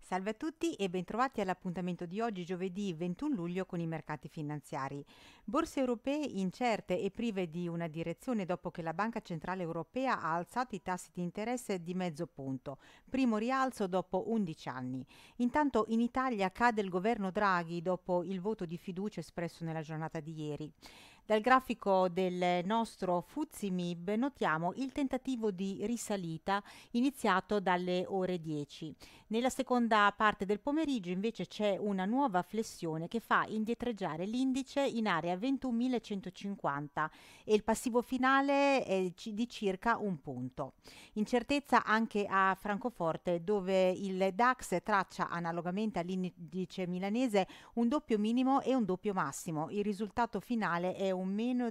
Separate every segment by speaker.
Speaker 1: Salve a tutti e bentrovati all'appuntamento di oggi, giovedì 21 luglio, con i mercati finanziari. Borse europee incerte e prive di una direzione dopo che la Banca Centrale Europea ha alzato i tassi di interesse di mezzo punto, primo rialzo dopo 11 anni. Intanto in Italia cade il governo Draghi dopo il voto di fiducia espresso nella giornata di ieri. Dal grafico del nostro FTSE MIB notiamo il tentativo di risalita iniziato dalle ore 10. Nella seconda parte del pomeriggio invece c'è una nuova flessione che fa indietreggiare l'indice in area 21.150 e il passivo finale è di circa un punto. Incertezza anche a Francoforte, dove il DAX traccia analogamente all'indice milanese un doppio minimo e un doppio massimo. Il risultato finale è un meno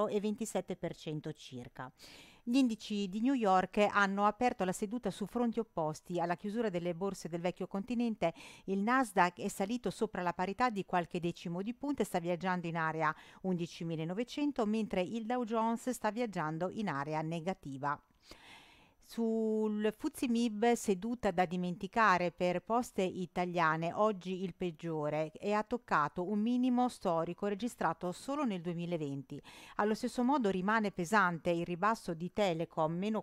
Speaker 1: 0,27% circa. Gli indici di New York hanno aperto la seduta su fronti opposti. Alla chiusura delle borse del vecchio continente, il Nasdaq è salito sopra la parità di qualche decimo di punto e sta viaggiando in area 11.900, mentre il Dow Jones sta viaggiando in area negativa. Sul FTSE MIB seduta da dimenticare per Poste Italiane, oggi il peggiore, e ha toccato un minimo storico registrato solo nel 2020. Allo stesso modo rimane pesante il ribasso di Telecom, meno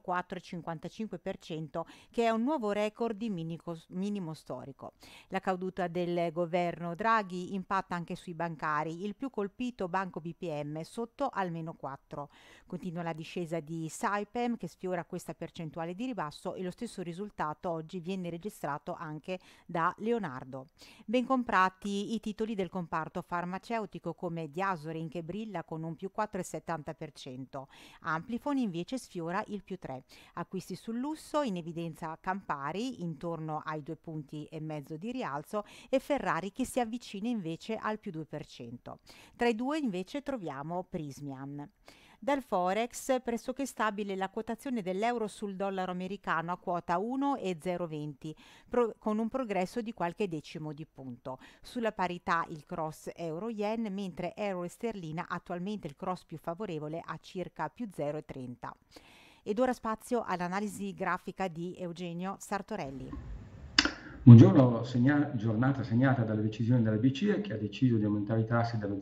Speaker 1: 4,55%, che è un nuovo record di minimo storico. La caduta del governo Draghi impatta anche sui bancari, il più colpito Banco BPM sotto al meno 4. Continua la discesa di Saipem che sfiora questa percentuale di ribasso e lo stesso risultato oggi viene registrato anche da Leonardo. Ben comprati i titoli del comparto farmaceutico come Diasorin, che brilla con un più 4,70%. Amplifon invece sfiora il più 3. Acquisti sul lusso, in evidenza Campari intorno ai 2,5 punti di rialzo e Ferrari che si avvicina invece al più 2%. Tra i due invece troviamo Prismian. Dal Forex pressoché stabile la quotazione dell'euro sul dollaro americano a quota 1,020 con un progresso di qualche decimo di punto. Sulla parità il cross euro-yen, mentre euro e sterlina attualmente il cross più favorevole a circa più 0,30. Ed ora spazio all'analisi grafica di Eugenio Sartorelli.
Speaker 2: Buongiorno, giornata segnata dalle decisioni della BCE, che ha deciso di aumentare i tassi dello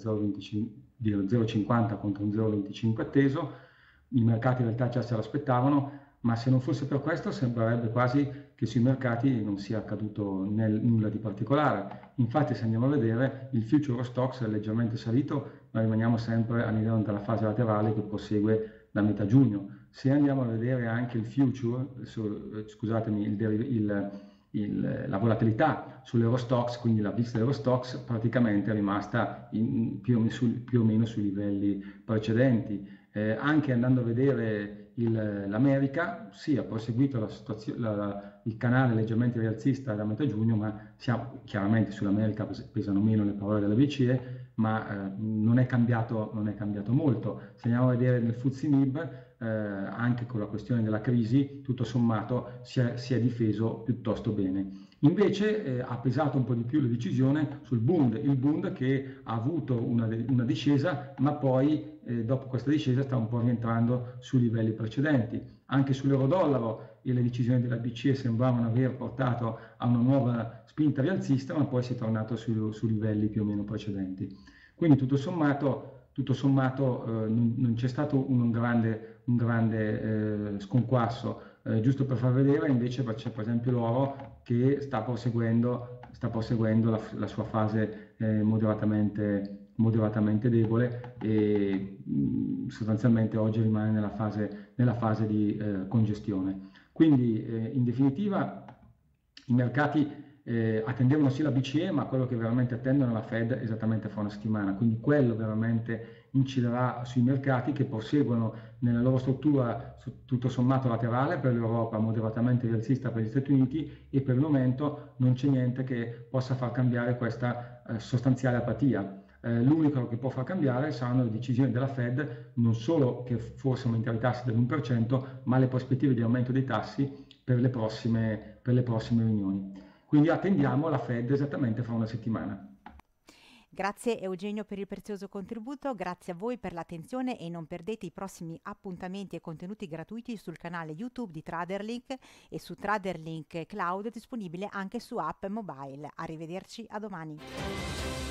Speaker 2: 0,50 contro un 0,25 atteso. I mercati in realtà già se l'aspettavano, ma se non fosse per questo sembrerebbe quasi che sui mercati non sia accaduto nulla di particolare. Infatti, se andiamo a vedere, il future Eurostoxx è leggermente salito, ma rimaniamo sempre all'interno della fase laterale che prosegue da metà giugno. Se andiamo a vedere anche il future, la volatilità sull'Eurostoxx, quindi la VIX dell'Eurostoxx, praticamente è rimasta più o meno sui livelli precedenti. Anche andando a vedere l'America, sì, ha proseguito il canale leggermente rialzista da metà giugno, ma chiaramente sull'America pesano meno le parole della BCE, ma non è cambiato molto. Se andiamo a vedere nel FTSE MIB, anche con la questione della crisi, tutto sommato si è difeso piuttosto bene. Invece ha pesato un po' di più la decisione sul Bund, il Bund che ha avuto una discesa, ma poi dopo questa discesa sta un po' rientrando sui livelli precedenti. Anche sull'euro-dollaro e le decisioni della BCE sembravano aver portato a una nuova spinta rialzista, ma poi si è tornato sui livelli più o meno precedenti. Quindi tutto sommato non c'è stato un grande sconquasso. Giusto per far vedere, invece c'è per esempio l'oro che sta proseguendo la sua fase moderatamente debole e sostanzialmente oggi rimane nella fase di congestione. Quindi in definitiva i mercati attendevano sì la BCE, ma quello che veramente attendono la Fed esattamente fra una settimana, quindi quello veramente inciderà sui mercati che proseguono nella loro struttura tutto sommato laterale per l'Europa, moderatamente rialzista per gli Stati Uniti, e per il momento non c'è niente che possa far cambiare questa sostanziale apatia. L'unico che può far cambiare saranno le decisioni della Fed, non solo che forse aumenterà i tassi dell'1%, ma le prospettive di aumento dei tassi per le prossime riunioni. Quindi attendiamo la Fed esattamente fra una settimana.
Speaker 1: Grazie Eugenio per il prezioso contributo, grazie a voi per l'attenzione e non perdete i prossimi appuntamenti e contenuti gratuiti sul canale YouTube di Traderlink e su Traderlink Cloud disponibile anche su app mobile. Arrivederci, a domani.